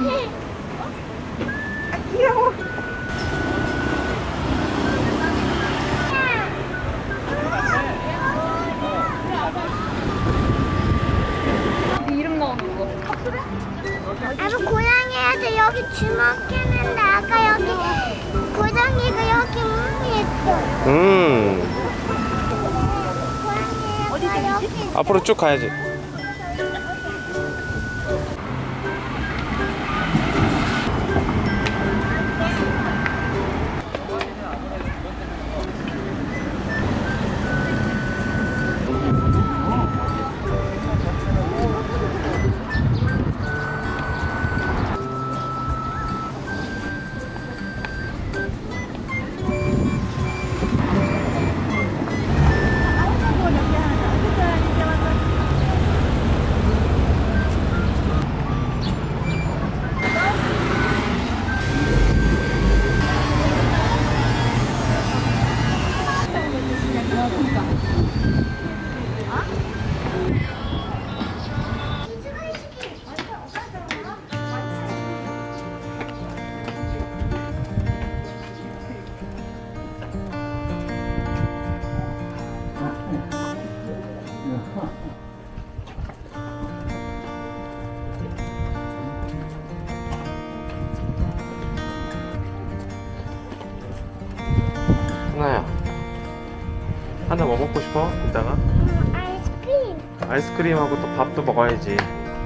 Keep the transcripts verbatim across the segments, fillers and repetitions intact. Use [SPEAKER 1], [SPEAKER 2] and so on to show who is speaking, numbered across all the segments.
[SPEAKER 1] 아, 귀여워. 이름 나오는 거.
[SPEAKER 2] 아빠 고양이한테 여기 주먹했는데 아까 여기 고양이가 여기 문이었어.
[SPEAKER 3] 음.
[SPEAKER 2] 고양이가 여기.
[SPEAKER 3] 앞으로 쭉 가야지. 하나야, 하나 뭐 먹고 싶어? 이따가?
[SPEAKER 2] 아이스크림.
[SPEAKER 3] 아이스크림하고 또 밥도 먹어야지.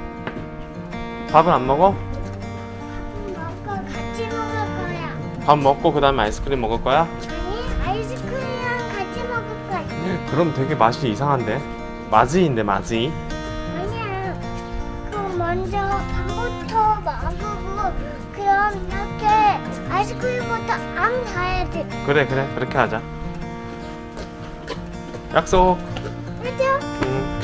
[SPEAKER 3] 밥은 안 먹어?
[SPEAKER 2] 먹고 같이 먹을 거야.
[SPEAKER 3] 밥 먹고 그 다음에 아이스크림 먹을 거야?
[SPEAKER 2] 아니, 아이스크림이랑 같이 먹을 거야.
[SPEAKER 3] 그럼 되게 맛이 이상한데? 마즈인데 마즈이?
[SPEAKER 2] 아니야. 그럼 먼저 밥부터 먹고 그럼 이렇게 아이스크림부터 안 사야지.
[SPEAKER 3] 그래 그래 그렇게 하자. 약속.
[SPEAKER 2] 그죠?
[SPEAKER 3] 응.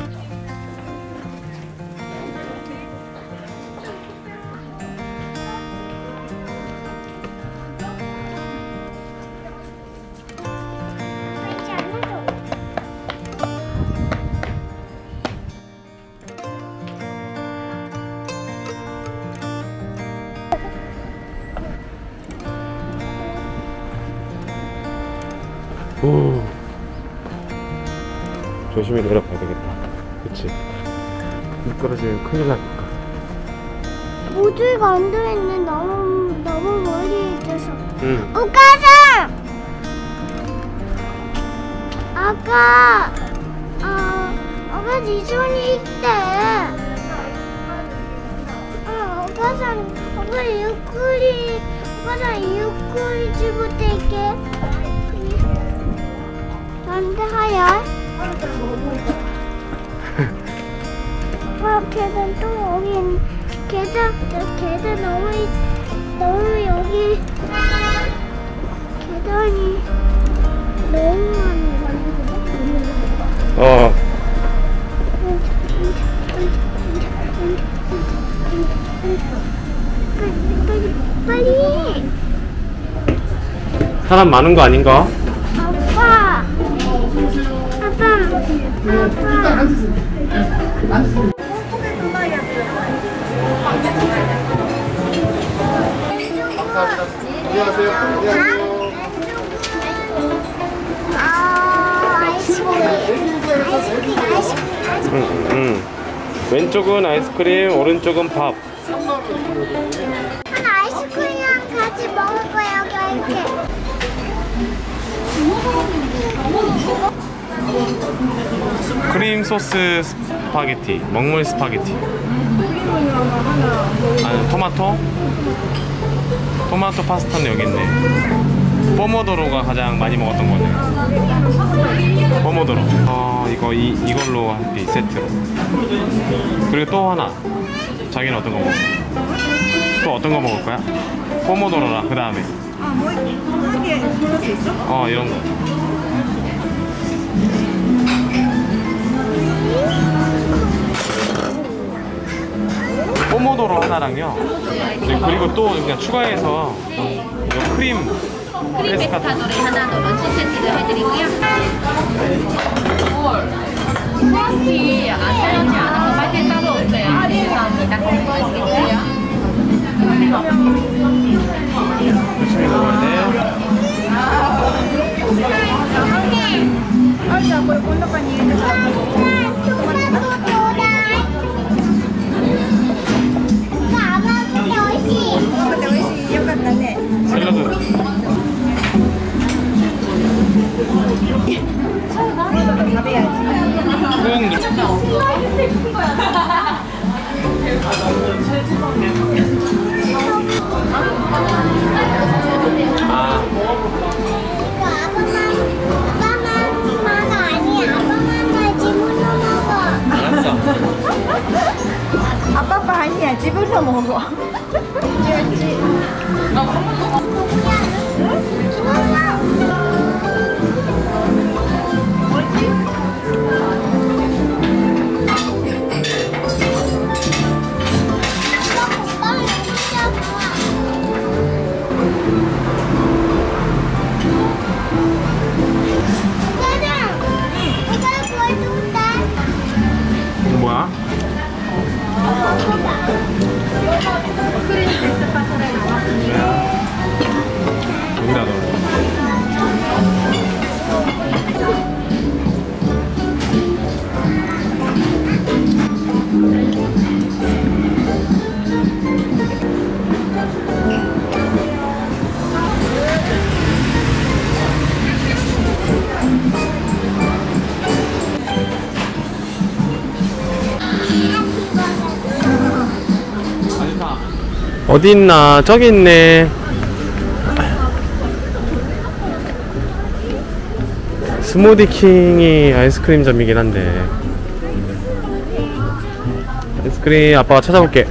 [SPEAKER 2] 그렇지 않아도.
[SPEAKER 3] 오. 조심히 내려가야 되겠다. 그치? 미끄러지면 큰일 나니까.
[SPEAKER 2] 모두가 안 들어있네. 너무 너무 멀리 있어서.
[SPEAKER 3] 응.
[SPEAKER 2] 오가자. 아까 어 아까 이손이 있대. 어 오가자 아빠 유쿠리 오가자 유쿠리 집부터 있게. 안돼 하야. 아 계단 또 여기 있네. 계단 저 계단 너무 있- 너무 여기 계단이 너무 많네.
[SPEAKER 3] 어.
[SPEAKER 2] 빨리 빨리.
[SPEAKER 3] 사람 많은 거 아닌가?
[SPEAKER 2] 아빠. 아빠. 아빠.
[SPEAKER 4] 안녕하세요. 안녕하세요.
[SPEAKER 2] 아, 아이스크림. 아이스크림. 아이스크림.
[SPEAKER 3] 응, 응. 왼쪽은 아이스크림, 오른쪽은 밥.
[SPEAKER 2] 하나 아이스크림이랑 같이 먹을 거야, 여기 이렇게.
[SPEAKER 3] 크림 소스 스파게티, 먹물 스파게티. 아니, 토마토? 토마토 파스타는 여기 있네. 포모도로가 가장 많이 먹었던 거네. 포모도로. 어, 이거 이, 이걸로 한 개 세트로. 그리고 또 하나. 자기는 어떤 거 먹어? 또 어떤 거 먹을 거야? 포모도로라. 그 다음에.
[SPEAKER 1] 아, 뭐 이게 고를 수 있어?
[SPEAKER 3] 어, 이런 거. 포모도로 하나랑요. 그리고 또 그냥 추가해서 이거 크림
[SPEAKER 5] 크림 페스카도리 하나 더 런치 세트를 해드리고요. 스파게티 아 촬영지 않아서 빨대 따로 없어요. 죄송합니다. 맛있겠어요?
[SPEAKER 3] 아,
[SPEAKER 2] 이거 아빠만, 아빠만 먹어. 아니, 아빠만 집으로 먹어.
[SPEAKER 3] 알았어.
[SPEAKER 1] 아빠 거 아니야. 집에서 먹어.
[SPEAKER 3] 뭐야? 여기다 넣어. 어디 있나? 저기 있네. 스무디 킹이 아이스크림점이긴 한데. 아이스크림 아빠가 찾아볼게.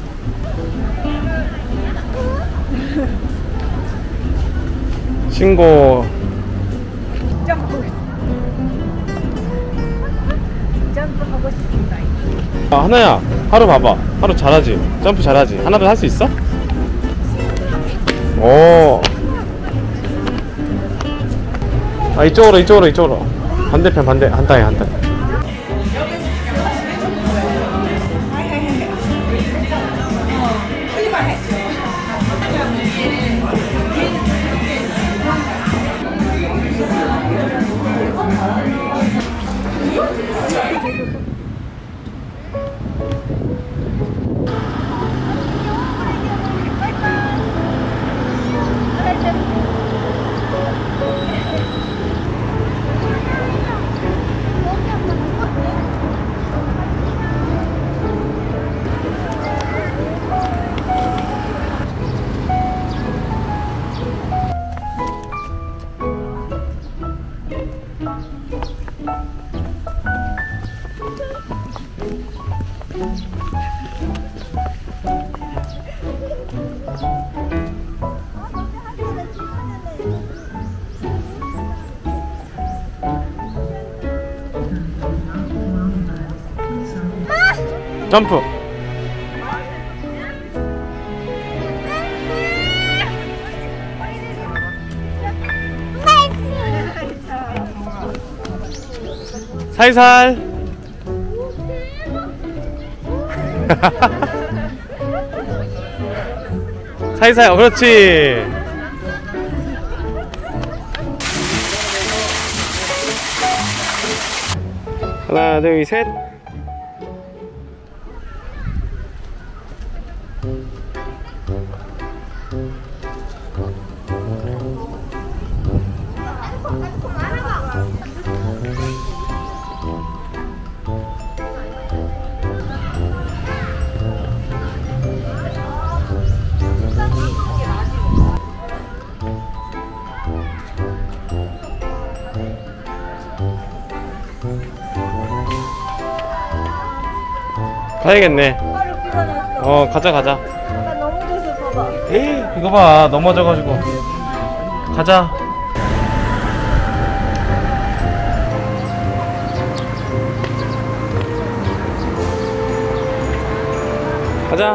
[SPEAKER 3] 신고.
[SPEAKER 1] 점프. 점프 하고 싶습니다.
[SPEAKER 3] 아, 하나야, 하루 봐봐. 하루 잘하지? 점프 잘하지? 하나도 할 수 있어? 오. 아, 이쪽으로, 이쪽으로, 이쪽으로. 반대편, 반대, 한타에, 한타. 점프. 살살. 살살. 어, 그렇지. 하나, 둘, 셋. 가야겠네.
[SPEAKER 1] 팔을 풀어놨어.
[SPEAKER 3] 어, 가자, 가자.
[SPEAKER 1] 나 넘어져서 봐봐.
[SPEAKER 3] 에이, 이거 봐, 넘어져가지고. 가자. 가자.